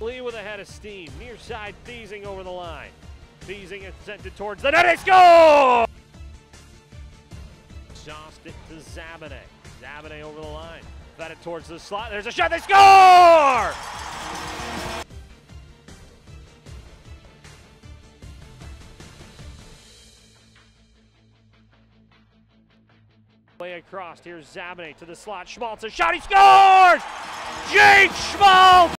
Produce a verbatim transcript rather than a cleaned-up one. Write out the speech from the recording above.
Lee with a head of steam. Near side, Thiesing over the line. Thiesing is sent it towards the net. They score! Sauced it to Zabane. Zabane over the line. Fed it towards the slot. There's a shot. They score! Play across. Here's Zabane to the slot. Schmaltz a shot. He scores! Jake Schmaltz!